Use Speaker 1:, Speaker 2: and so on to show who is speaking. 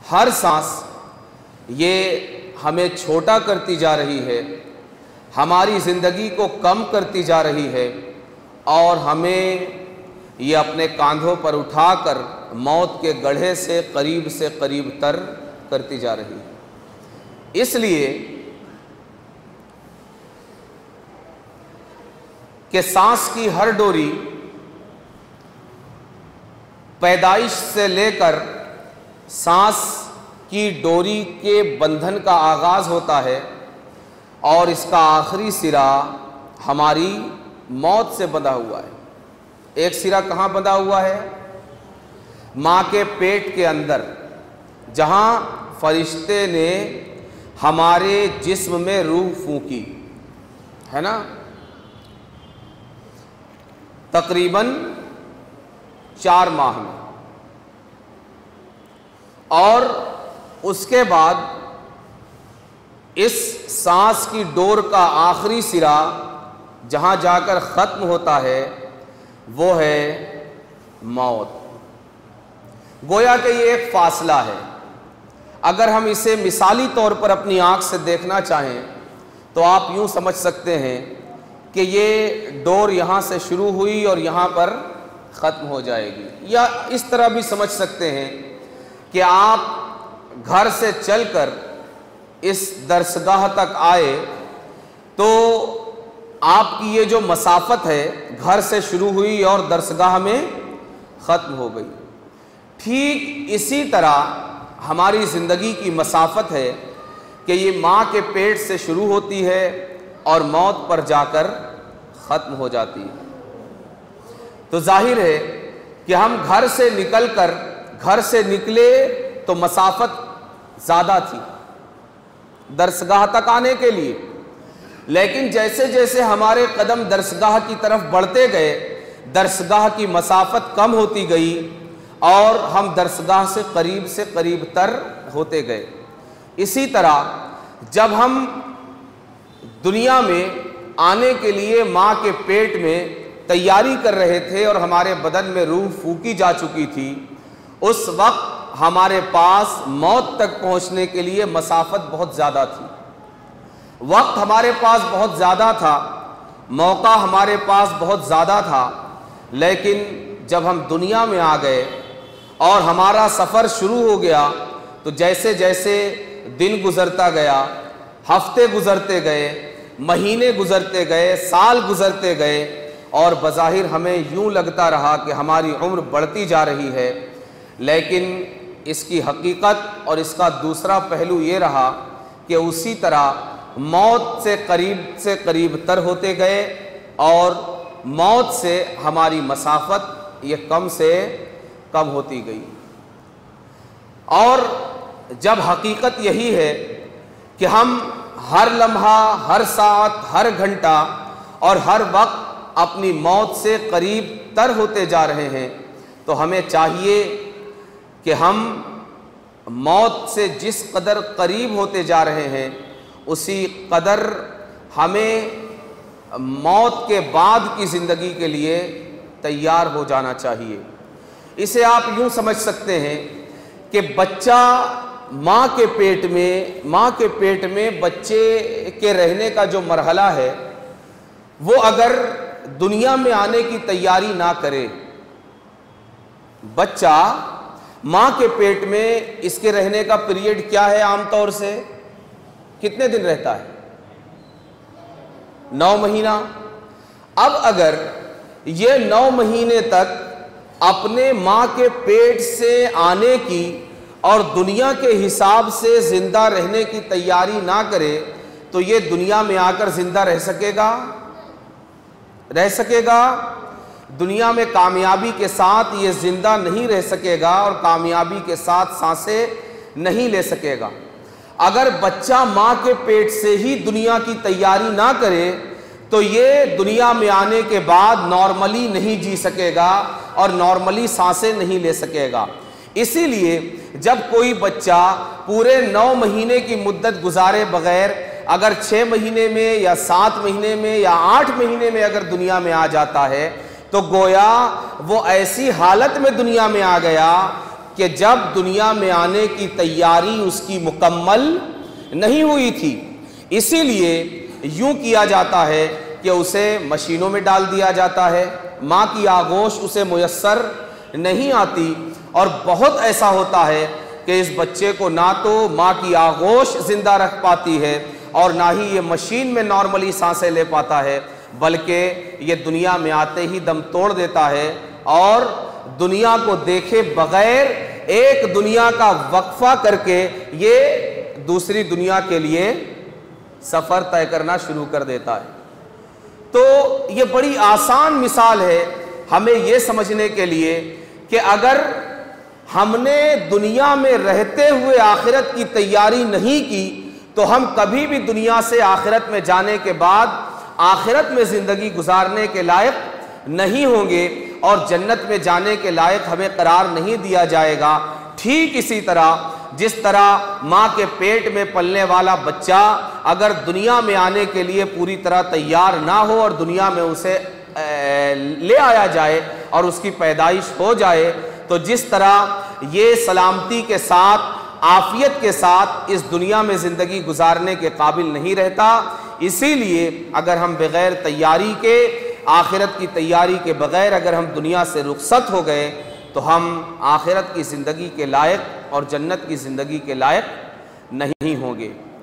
Speaker 1: ہر سانس یہ ہمیں چھوٹا کرتی جا رہی ہے، ہماری زندگی کو کم کرتی جا رہی ہے، اور ہمیں یہ اپنے کاندھوں پر اٹھا کر موت کے گڑھے سے قریب تر کرتی جا رہی ہے۔ اس لیے کہ سانس کی ہر ڈوری پیدائش سے لے کر سانس کی ڈوری کے بندھن کا آغاز ہوتا ہے، اور اس کا آخری سرا ہماری موت سے بندھا ہوا ہے۔ ایک سرا کہاں بندھا ہوا ہے؟ ماں کے پیٹ کے اندر، جہاں فرشتے نے ہمارے جسم میں روح پھونکی ہے نا، تقریباً 4 ماہ میں، اور اس کے بعد اس سانس کی ڈور کا آخری سرا جہاں جا کر ختم ہوتا ہے وہ ہے موت۔ گویا کہ یہ ایک فاصلہ ہے۔ اگر ہم اسے مثالی طور پر اپنی آنکھ سے دیکھنا چاہیں تو آپ یوں سمجھ سکتے ہیں کہ یہ ڈور یہاں سے شروع ہوئی اور یہاں پر ختم ہو جائے گی، یا اس طرح بھی سمجھ سکتے ہیں کہ آپ گھر سے چل کر اس درسگاہ تک آئے تو آپ کی یہ جو مسافت ہے گھر سے شروع ہوئی اور درسگاہ میں ختم ہو گئی۔ ٹھیک اسی طرح ہماری زندگی کی مسافت ہے کہ یہ ماں کے پیٹ سے شروع ہوتی ہے اور موت پر جا کر ختم ہو جاتی ہے۔ تو ظاہر ہے کہ ہم گھر سے نکلے تو مسافت زیادہ تھی درسگاہ تک آنے کے لیے، لیکن جیسے جیسے ہمارے قدم درسگاہ کی طرف بڑھتے گئے درسگاہ کی مسافت کم ہوتی گئی اور ہم درسگاہ سے قریب تر ہوتے گئے۔ اسی طرح جب ہم دنیا میں آنے کے لیے ماں کے پیٹ میں تیاری کر رہے تھے اور ہمارے بدن میں روح پھونکی جا چکی تھی، اس وقت ہمارے پاس موت تک پہنچنے کے لیے مسافت بہت زیادہ تھی، وقت ہمارے پاس بہت زیادہ تھا، موقع ہمارے پاس بہت زیادہ تھا، لیکن جب ہم دنیا میں آ گئے اور ہمارا سفر شروع ہو گیا تو جیسے جیسے دن گزرتا گیا، ہفتے گزرتے گئے، مہینے گزرتے گئے، سال گزرتے گئے، اور بظاہر ہمیں یوں لگتا رہا کہ ہماری عمر بڑھتی جا رہی ہے، لیکن اس کی حقیقت اور اس کا دوسرا پہلو یہ رہا کہ اسی طرح موت سے قریب تر ہوتے گئے اور موت سے ہماری مسافت یہ کم سے کم ہوتی گئی۔ اور جب حقیقت یہی ہے کہ ہم ہر لمحہ، ہر ساعت، ہر گھنٹہ اور ہر وقت اپنی موت سے قریب تر ہوتے جا رہے ہیں، تو ہمیں چاہیے کہ ہم موت سے جس قدر قریب ہوتے جا رہے ہیں اسی قدر ہمیں موت کے بعد کی زندگی کے لیے تیار ہو جانا چاہیے۔ اسے آپ یوں سمجھ سکتے ہیں کہ بچہ ماں کے پیٹ میں بچے کے رہنے کا جو مرحلہ ہے وہ اگر دنیا میں آنے کی تیاری نہ کرے، بچہ ماں کے پیٹ میں اس کے رہنے کا پیریڈ کیا ہے؟ عام طور سے کتنے دن رہتا ہے؟ 9 مہینہ۔ اب اگر یہ 9 مہینے تک اپنے ماں کے پیٹ سے آنے کی اور دنیا کے حساب سے زندہ رہنے کی تیاری نہ کرے تو یہ دنیا میں آ کر زندہ رہ سکے گا؟ دنیا میں کامیابی کے ساتھ یہ زندہ نہیں رہ سکے گا اور کامیابی کے ساتھ سانسیں نہیں لے سکے گا۔ اگر بچہ ماں کے پیٹ سے ہی دنیا کی تیاری نہ کرے تو یہ دنیا میں آنے کے بعد نارملی نہیں جی سکے گا اور نارملی سانسیں نہیں لے سکے گا۔ اسی لیے جب کوئی بچہ پورے 9 مہینے کی مدت گزارے بغیر اگر 6 مہینے میں یا 7 مہینے میں یا 8 مہینے میں اگر دنیا میں آ جاتا ہے تو گویا وہ ایسی حالت میں دنیا میں آ گیا کہ جب دنیا میں آنے کی تیاری اس کی مکمل نہیں ہوئی تھی، اسی لیے یوں کیا جاتا ہے کہ اسے مشینوں میں ڈال دیا جاتا ہے، ماں کی آغوش اسے میسر نہیں آتی، اور بہت ایسا ہوتا ہے کہ اس بچے کو نہ تو ماں کی آغوش زندہ رکھ پاتی ہے اور نہ ہی یہ مشین میں نارملی سانسیں لے پاتا ہے، بلکہ یہ دنیا میں آتے ہی دم توڑ دیتا ہے اور دنیا کو دیکھے بغیر ایک دنیا کا وقفہ کر کے یہ دوسری دنیا کے لیے سفر طے کرنا شروع کر دیتا ہے۔ تو یہ بڑی آسان مثال ہے ہمیں یہ سمجھنے کے لیے کہ اگر ہم نے دنیا میں رہتے ہوئے آخرت کی تیاری نہیں کی تو ہم کبھی بھی دنیا سے آخرت میں جانے کے بعد آخرت میں زندگی گزارنے کے لائق نہیں ہوں گے اور جنت میں جانے کے لائق ہمیں قرار نہیں دیا جائے گا۔ ٹھیک اسی طرح جس طرح ماں کے پیٹ میں پلنے والا بچہ اگر دنیا میں آنے کے لیے پوری طرح تیار نہ ہو اور دنیا میں اسے لے آیا جائے اور اس کی پیدائش ہو جائے تو جس طرح یہ سلامتی کے ساتھ عافیت کے ساتھ اس دنیا میں زندگی گزارنے کے قابل نہیں رہتا، اسی لیے اگر ہم بغیر تیاری کے، آخرت کی تیاری کے بغیر اگر ہم دنیا سے رخصت ہو گئے تو ہم آخرت کی زندگی کے لائق اور جنت کی زندگی کے لائق نہیں ہوں گے۔